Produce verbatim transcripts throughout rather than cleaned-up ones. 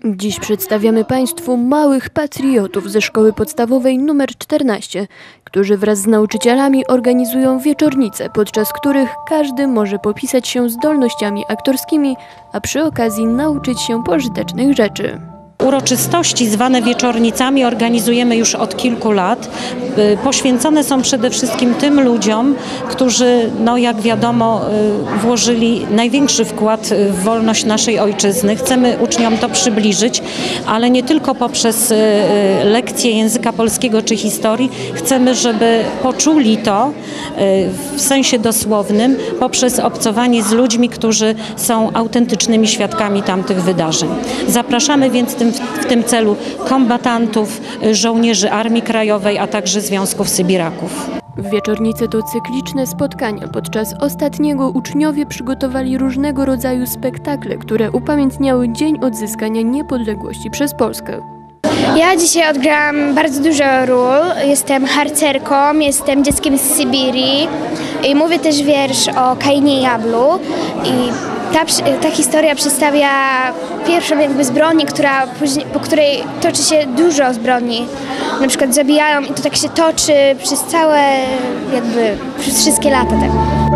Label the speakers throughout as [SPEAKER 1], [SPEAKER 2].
[SPEAKER 1] Dziś przedstawiamy Państwu małych patriotów ze szkoły podstawowej nr czternaście, którzy wraz z nauczycielami organizują wieczornice, podczas których każdy może popisać się zdolnościami aktorskimi, a przy okazji nauczyć się pożytecznych rzeczy.
[SPEAKER 2] Uroczystości zwane wieczornicami organizujemy już od kilku lat. Poświęcone są przede wszystkim tym ludziom, którzy, no jak wiadomo, włożyli największy wkład w wolność naszej ojczyzny. Chcemy uczniom to przybliżyć, ale nie tylko poprzez lekcje języka polskiego czy historii. Chcemy, żeby poczuli to w sensie dosłownym poprzez obcowanie z ludźmi, którzy są autentycznymi świadkami tamtych wydarzeń. Zapraszamy więc tym w tym celu kombatantów, żołnierzy Armii Krajowej, a także Związków Sybiraków.
[SPEAKER 1] Wieczornice to cykliczne spotkania. Podczas ostatniego uczniowie przygotowali różnego rodzaju spektakle, które upamiętniały Dzień Odzyskania Niepodległości przez Polskę.
[SPEAKER 3] Ja dzisiaj odgrałam bardzo dużo ról. Jestem harcerką, jestem dzieckiem z Syberii i mówię też wiersz o Kainie i Ablu. I ta, ta historia przedstawia pierwszą jakby zbrodnię, która później, po której toczy się dużo zbrodni. Na przykład zabijają i to tak się toczy przez całe, jakby przez wszystkie lata. Tak.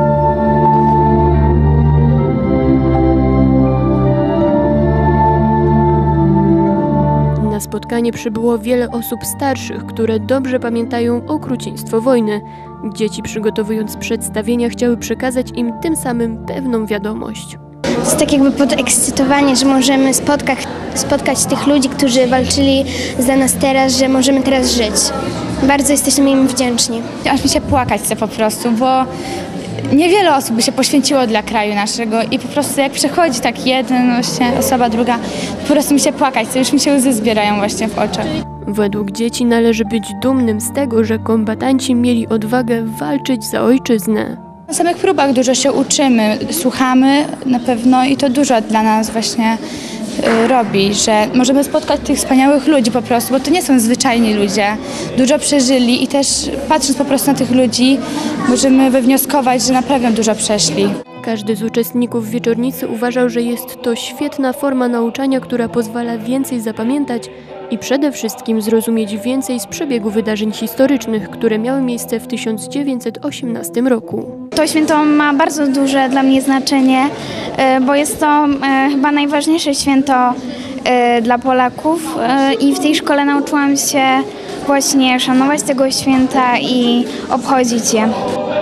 [SPEAKER 1] Na spotkanie przybyło wiele osób starszych, które dobrze pamiętają okrucieństwo wojny. Dzieci, przygotowując przedstawienia, chciały przekazać im tym samym pewną wiadomość.
[SPEAKER 3] To jest tak jakby podekscytowanie, że możemy spotkać, spotkać tych ludzi, którzy walczyli za nas teraz, że możemy teraz żyć. Bardzo jesteśmy im wdzięczni.
[SPEAKER 4] Aż mi się płakać chce po prostu, bo niewiele osób by się poświęciło dla kraju naszego i po prostu jak przechodzi tak jeden, właśnie osoba, druga, po prostu mi się płakać chce, już mi się łzy zbierają właśnie w oczach.
[SPEAKER 1] Według dzieci należy być dumnym z tego, że kombatanci mieli odwagę walczyć za ojczyznę.
[SPEAKER 4] Na samych próbach dużo się uczymy, słuchamy na pewno i to dużo dla nas właśnie y, robi, że możemy spotkać tych wspaniałych ludzi po prostu, bo to nie są zwyczajni ludzie. Dużo przeżyli i też patrząc po prostu na tych ludzi możemy wywnioskować, że naprawdę dużo przeszli.
[SPEAKER 1] Każdy z uczestników wieczornicy uważał, że jest to świetna forma nauczania, która pozwala więcej zapamiętać i przede wszystkim zrozumieć więcej z przebiegu wydarzeń historycznych, które miały miejsce w tysiąc dziewięćset osiemnastym roku.
[SPEAKER 3] To święto ma bardzo duże dla mnie znaczenie, bo jest to chyba najważniejsze święto dla Polaków i w tej szkole nauczyłam się właśnie szanować tego święta i obchodzić je.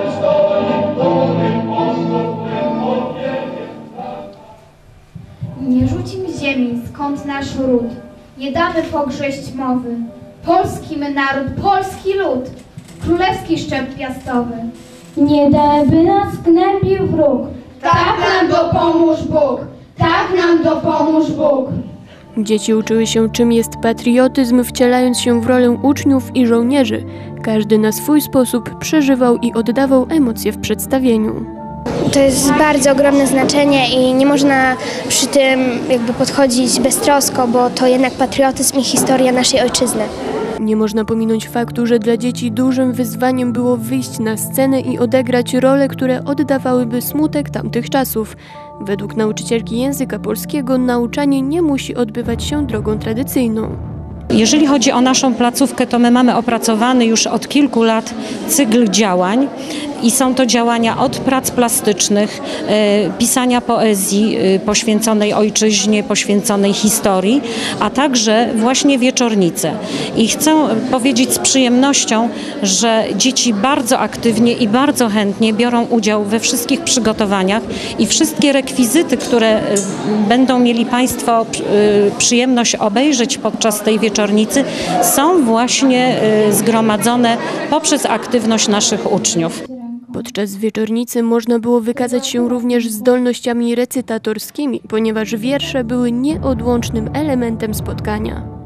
[SPEAKER 5] Nie rzucim ziemi, skąd nasz ród, nie damy pogrześć mowy. Polski my naród, polski lud, królewski szczep piastowy.
[SPEAKER 6] Nie dajmy nas gnębił wróg,
[SPEAKER 5] Tak nam dopomóż Bóg, tak nam dopomóż Bóg.
[SPEAKER 1] Dzieci uczyły się, czym jest patriotyzm, wcielając się w rolę uczniów i żołnierzy. Każdy na swój sposób przeżywał i oddawał emocje w przedstawieniu.
[SPEAKER 3] To jest bardzo ogromne znaczenie i nie można przy tym jakby podchodzić beztrosko, bo to jednak patriotyzm i historia naszej ojczyzny.
[SPEAKER 1] Nie można pominąć faktu, że dla dzieci dużym wyzwaniem było wyjść na scenę i odegrać role, które oddawałyby smutek tamtych czasów. Według nauczycielki języka polskiego nauczanie nie musi odbywać się drogą tradycyjną.
[SPEAKER 2] Jeżeli chodzi o naszą placówkę, to my mamy opracowany już od kilku lat cykl działań i są to działania od prac plastycznych, e, pisania poezji e, poświęconej ojczyźnie, poświęconej historii, a także właśnie wieczornice. I chcę powiedzieć z przyjemnością, że dzieci bardzo aktywnie i bardzo chętnie biorą udział we wszystkich przygotowaniach i wszystkie rekwizyty, które e, będą mieli Państwo e, przyjemność obejrzeć podczas tej wieczornicy, są właśnie e, zgromadzone poprzez aktywność naszych uczniów.
[SPEAKER 1] Podczas wieczornicy można było wykazać się również zdolnościami recytatorskimi, ponieważ wiersze były nieodłącznym elementem spotkania.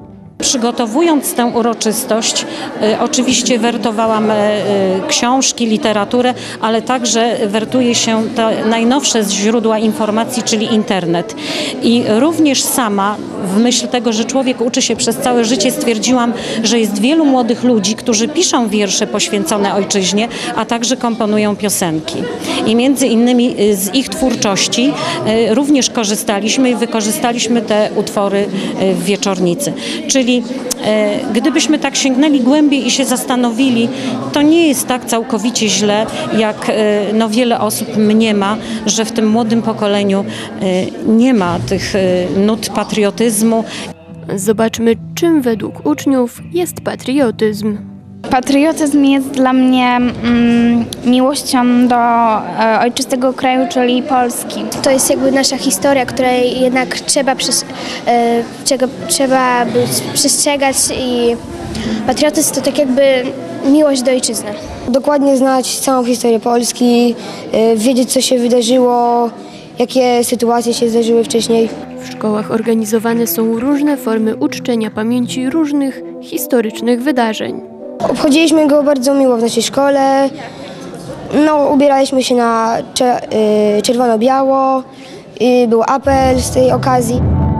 [SPEAKER 2] Przygotowując tę uroczystość, y, oczywiście wertowałam y, książki, literaturę, ale także wertuje się te najnowsze źródła informacji, czyli internet. I również sama, w myśl tego, że człowiek uczy się przez całe życie, stwierdziłam, że jest wielu młodych ludzi, którzy piszą wiersze poświęcone ojczyźnie, a także komponują piosenki. I między innymi z ich twórczości y, również korzystaliśmy i wykorzystaliśmy te utwory y, w Wieczornicy. Czyli e, gdybyśmy tak sięgnęli głębiej i się zastanowili, to nie jest tak całkowicie źle, jak e, no, wiele osób mniema, że w tym młodym pokoleniu e, nie ma tych e, nut patriotyzmu.
[SPEAKER 1] Zobaczmy, czym według uczniów jest patriotyzm.
[SPEAKER 3] Patriotyzm jest dla mnie mm, miłością do e, ojczystego kraju, czyli Polski. To jest jakby nasza historia, której jednak trzeba, przez, e, czego trzeba być, przestrzegać i patriotyzm to tak jakby miłość do ojczyzny.
[SPEAKER 7] Dokładnie znać całą historię Polski, e, wiedzieć, co się wydarzyło, jakie sytuacje się zdarzyły wcześniej.
[SPEAKER 1] W szkołach organizowane są różne formy uczczenia pamięci różnych historycznych wydarzeń.
[SPEAKER 7] Obchodziliśmy go bardzo miło w naszej szkole. No, ubieraliśmy się na czerwono-biało. Był apel z tej okazji.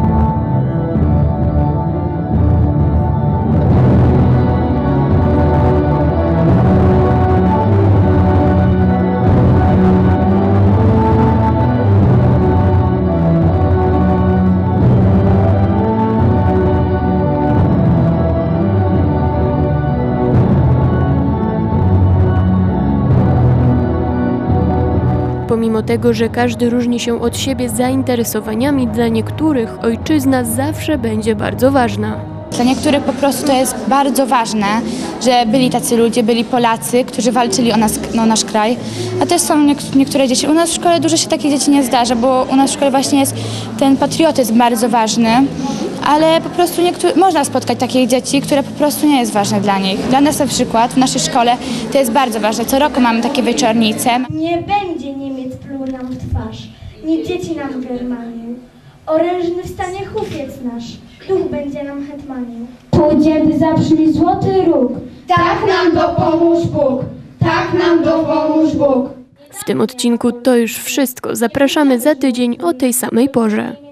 [SPEAKER 1] Pomimo tego, że każdy różni się od siebie zainteresowaniami, dla niektórych ojczyzna zawsze będzie bardzo ważna.
[SPEAKER 4] Dla niektórych po prostu to jest bardzo ważne, że byli tacy ludzie, byli Polacy, którzy walczyli o, nas, o nasz kraj. A też są niektóre dzieci. U nas w szkole dużo się takich dzieci nie zdarza, bo u nas w szkole właśnie jest ten patriotyzm bardzo ważny. Ale po prostu niektóry, można spotkać takich dzieci, które po prostu nie jest ważne dla nich. Dla nas na przykład w naszej szkole to jest bardzo ważne. Co roku mamy takie wieczornice.
[SPEAKER 6] Nie będzie Niemiec pluł nam w twarz, nie dzieci nam Germanię. Orężny wstanie chłopiec nasz, duch będzie nam hetmanił. Pójdziemy zaprzyli złoty róg, tak nam dopomóż Bóg, tak nam dopomóż Bóg.
[SPEAKER 1] W tym odcinku to już wszystko. Zapraszamy za tydzień o tej samej porze.